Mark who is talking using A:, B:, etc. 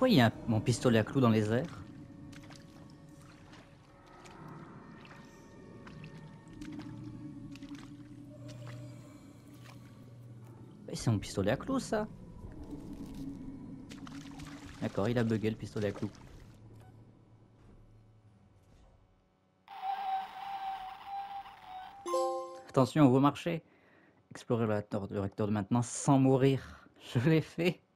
A: Pourquoi il y a mon pistolet à clous dans les airs? Eh, c'est mon pistolet à clous, ça. D'accord, il a bugué le pistolet à clous. Attention, on voit marcher. Explorer le réacteur de maintenance sans mourir. Je l'ai fait.